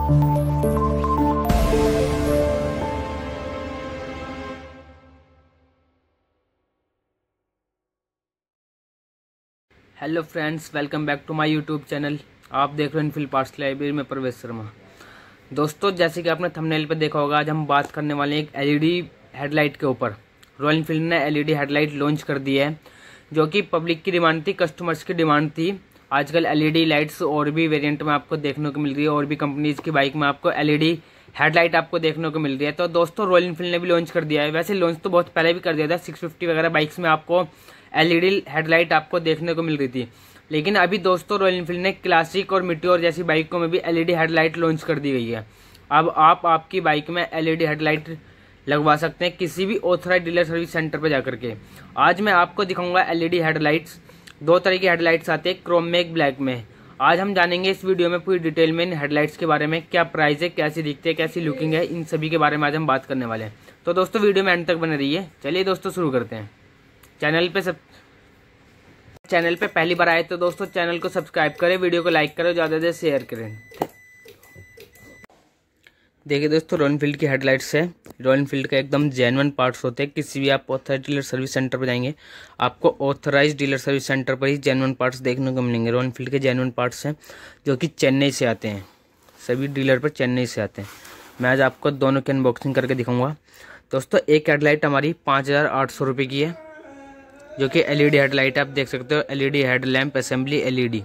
Hello friends, welcome back to my YouTube channel. आप देख रहे हैं इनफील्ड पार्ट्स लाइब्रेरी में प्रवेश शर्मा। दोस्तों, जैसे कि आपने थंबनेल पे देखा होगा, आज हम बात करने वाले हैं एक एलईडी हेडलाइट के ऊपर। रॉयल एनफील्ड ने एलईडी हेडलाइट लॉन्च कर दी है, जो कि पब्लिक की डिमांड थी, कस्टमर्स की डिमांड थी। आजकल एलईडी लाइट्स और भी वेरिएंट में आपको देखने को मिल रही है, और भी कंपनीज की बाइक में आपको एलईडी हेडलाइट आपको देखने को मिल रही है। तो दोस्तों, रॉयल एनफील्ड ने भी लॉन्च कर दिया है। वैसे लॉन्च तो बहुत पहले भी कर दिया था, 650 वगैरह बाइक्स में आपको एलईडी हेडलाइट आपको देखने को मिल रही थी। लेकिन अभी दोस्तों, रॉयल एनफील्ड ने क्लासिक और मिट्योर जैसी बाइकों में भी एलईडी हेडलाइट लॉन्च कर दी गई है। अब आप आपकी बाइक में एलईडी हेडलाइट लगवा सकते हैं किसी भी ऑथराइज्ड डीलर सर्विस सेंटर पर जाकर के। आज मैं आपको दिखाऊंगा एलईडी हेडलाइट्स। दो तरह की हेडलाइट्स आती है, क्रोम में, एक ब्लैक में। आज हम जानेंगे इस वीडियो में पूरी डिटेल में इन हेडलाइट्स के बारे में, क्या प्राइस है, कैसी दिखते हैं, कैसी लुकिंग है, इन सभी के बारे में आज हम बात करने वाले हैं। तो दोस्तों, वीडियो में एंड तक बने रहिए। चलिए दोस्तों, शुरू करते हैं। चैनल पे पहली बार आए तो दोस्तों चैनल को सब्सक्राइब करें, वीडियो को लाइक करें, ज़्यादा से शेयर करें। देखिए दोस्तों, रॉयल एनफील्ड की हेडलाइट्स है। रॉयल एनफील्ड का एकदम जेन्युइन पार्ट्स होते हैं। किसी भी आप ऑथराइज्ड डीलर सर्विस सेंटर पर जाएंगे, आपको ऑथराइज्ड डीलर सर्विस सेंटर पर ही जेन्युइन पार्ट्स देखने को मिलेंगे। रॉयल एनफील्ड के जेन्युइन पार्ट्स हैं, जो कि चेन्नई से आते हैं। सभी डीलर पर चेन्नई से आते हैं। मैं आज आपको दोनों की अनबॉक्सिंग करके दिखाऊंगा। दोस्तों, एक हेडलाइट हमारी 5800 रुपये की है, जो कि एलईडी हेडलाइट आप देख सकते हो। LED head lamp assembly LED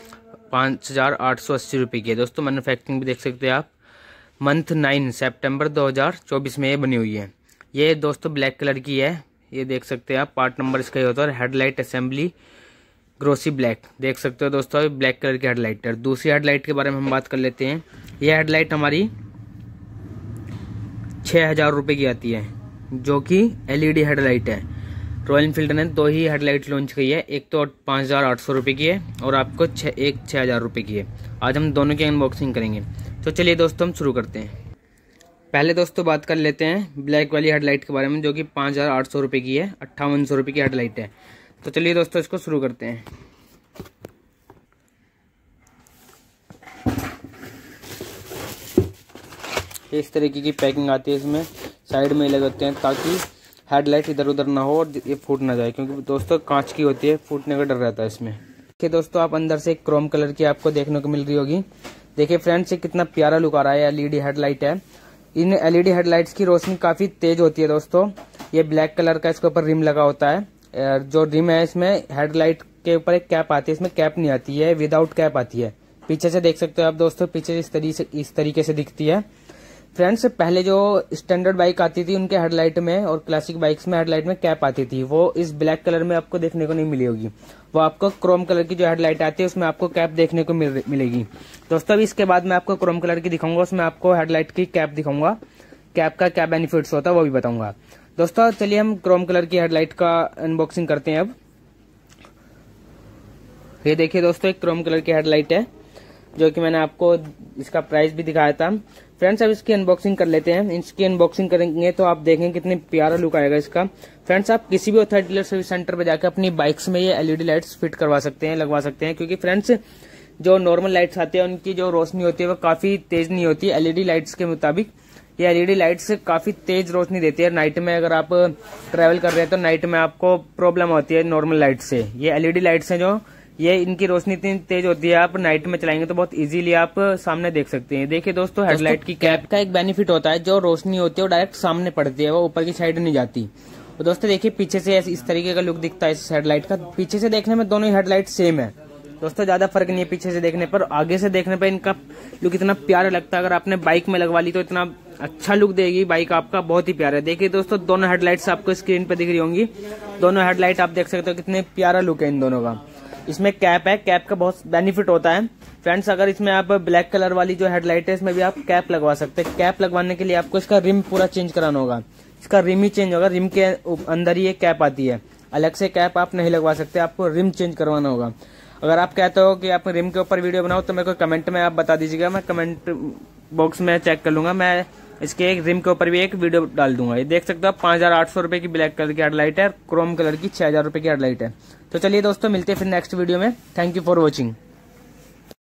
5880 रुपये की है। दोस्तों, मैन्युफैक्चरिंग भी देख सकते हैं आप। मंथ 9 सितंबर 2024 में ये बनी हुई है। ये दोस्तों ब्लैक कलर की है, ये देख सकते हैं आप। पार्ट नंबर इसका ही होता है हेडलाइट असेंबली ग्रोसी ब्लैक, देख सकते हो दोस्तों, ब्लैक कलर की हेडलाइट है। दूसरी हेडलाइट के बारे में हम बात कर लेते हैं। यह हेडलाइट हमारी 6000 रुपये की आती है, जो कि एलईडी हेडलाइट है। रॉयल एनफील्ड ने दो ही हेडलाइट लॉन्च की है, एक तो 5800 रुपये की है और आपको 6000 रुपये की है। आज हम दोनों की अनबॉक्सिंग करेंगे। तो चलिए दोस्तों, हम शुरू करते हैं। पहले दोस्तों बात कर लेते हैं ब्लैक वाली हेडलाइट के बारे में, जो कि 5800 रुपये की है, 5800 रुपये की हेडलाइट है। तो चलिए दोस्तों, इसको शुरू करते हैं। इस तरीके की पैकिंग आती है, इसमें साइड में लगे होते हैं ताकि हेडलाइट इधर उधर ना हो और ये फूट ना जाए, क्योंकि दोस्तों कांच की होती है, फूटने का डर रहता है इसमें। देखिए दोस्तों, आप अंदर से क्रोम कलर की आपको देखने को मिल रही होगी। देखिए फ्रेंड्स, ये कितना प्यारा लुक आ रहा है। एलईडी हेडलाइट है। इन एलईडी हेडलाइट्स की रोशनी काफी तेज होती है दोस्तों। ये ब्लैक कलर का इसके ऊपर रिम लगा होता है। जो रिम है, इसमें हेडलाइट के ऊपर एक कैप आती है, इसमें कैप नहीं आती है, विदाउट कैप आती है। पीछे से देख सकते हो आप दोस्तों, पीछे इस तरीके से दिखती है। फ्रेंड्स, पहले जो स्टैंडर्ड बाइक आती थी उनके हेडलाइट में और क्लासिक बाइक्स में हेडलाइट में कैप आती थी, वो इस ब्लैक कलर में आपको देखने को नहीं मिली होगी। वो आपको क्रोम कलर की जो हेडलाइट आती है उसमें आपको कैप देखने को मिलेगी। दोस्तों, अभी इसके बाद मैं आपको क्रोम कलर की दिखाऊंगा, उसमें आपको हेडलाइट की कैप दिखाऊंगा। कैप का क्या बेनिफिट्स होता है वो भी बताऊंगा। दोस्तों, चलिए हम क्रोम कलर की हेडलाइट का अनबॉक्सिंग करते हैं। अब ये देखिए दोस्तों, एक क्रोम कलर की हेडलाइट है, जो कि मैंने आपको इसका प्राइस भी दिखाया था। फ्रेंड्स, अब इसकी अनबॉक्सिंग कर लेते हैं। इसकी अनबॉक्सिंग करेंगे तो आप देखेंगे कितने प्यारा लुक आएगा इसका। फ्रेंड्स, आप किसी भी ऑथराइज्ड डीलर सर्विस सेंटर पर जाकर अपनी बाइक्स में ये एलईडी लाइट्स फिट करवा सकते हैं, लगवा सकते हैं। क्योंकि फ्रेंड्स, जो नॉर्मल लाइट्स आती है उनकी जो रोशनी होती है वो काफी तेज नहीं होती। एलईडी लाइट्स के मुताबिक ये एलईडी लाइट्स काफी तेज रोशनी देती है। नाइट में अगर आप ट्रेवल कर रहे हैं तो नाइट में आपको प्रॉब्लम होती है नॉर्मल लाइट से। ये एलईडी लाइट्स हैं जो ये इनकी रोशनी इतनी तेज होती है, आप नाइट में चलाएंगे तो बहुत इजीली आप सामने देख सकते हैं। देखिए दोस्तों, हेडलाइट की कैप का एक बेनिफिट होता है, जो रोशनी होती है वो डायरेक्ट सामने पड़ती है, वो ऊपर की साइड नहीं जाती। तो दोस्तों देखिए, पीछे से इस तरीके का लुक दिखता है इस हेडलाइट का। पीछे से देखने में दोनों ही हेडलाइट सेम है दोस्तों, ज्यादा फर्क नहीं है पीछे से देखने पर। आगे से देखने पर इनका लुक इतना प्यारा लगता है। अगर आपने बाइक में लगवा ली तो इतना अच्छा लुक देगी बाइक आपका, बहुत ही प्यारा है। देखिए दोस्तों, दोनों हेडलाइट्स आपको स्क्रीन पर दिख रही होंगी। दोनों हेडलाइट आप देख सकते हो कितने प्यारा लुक है इन दोनों का। इसमें कैप है, कैप का बहुत बेनिफिट होता है। फ्रेंड्स, अगर इसमें आप ब्लैक कलर वाली जो हेडलाइट है इसमें भी आप कैप लगवा सकते हैं। कैप लगवाने के लिए आपको इसका रिम पूरा चेंज कराना होगा। इसका रिम ही चेंज होगा, रिम के अंदर ही ये कैप आती है, अलग से कैप आप नहीं लगवा सकते, आपको रिम चेंज करवाना होगा। अगर आप कहते हो कि आप रिम के ऊपर वीडियो बनाओ तो मेरे को कमेंट में आप बता दीजिएगा, मैं कमेंट बॉक्स में चेक कर लूंगा, मैं इसके एक रिम के ऊपर भी एक वीडियो डाल दूंगा। ये देख सकते हो आप, 5800 रुपये की ब्लैक कलर की हेडलाइट है, क्रोम कलर की 6000 रुपये की हेडलाइट है। तो चलिए दोस्तों, मिलते हैं फिर नेक्स्ट वीडियो में। Thank you for watching.